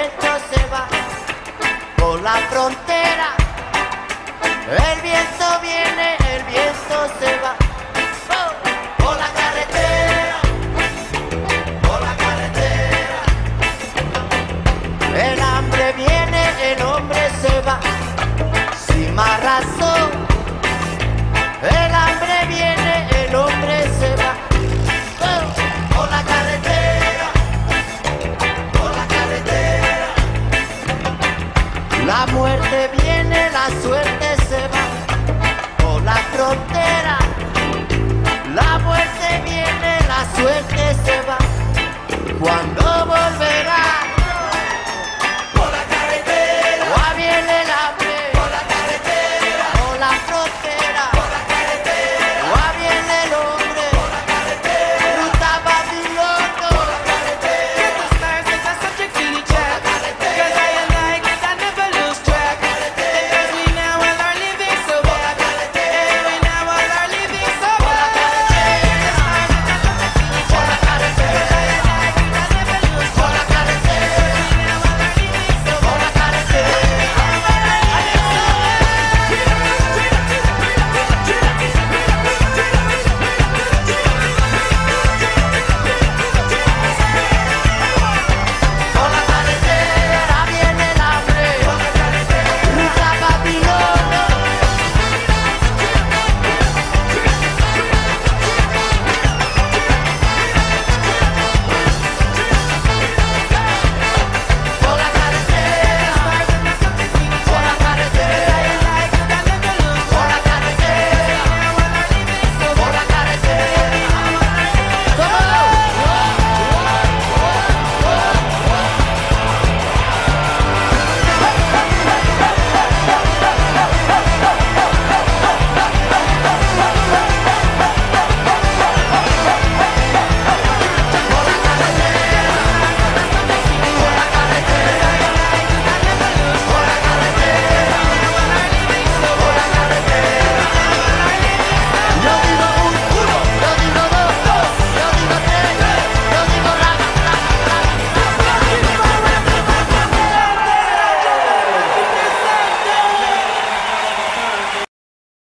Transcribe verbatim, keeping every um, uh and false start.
viento se va por la frontera. El viento viene, el viento se va oh, por la carretera, por la carretera. El hambre viene, el hombre se va sin más razón. El hambre viene, el hombre se va oh, por la carretera, por la carretera. La muerte viene, la suerte se va por la frontera. La muerte viene, la suerte se va cuando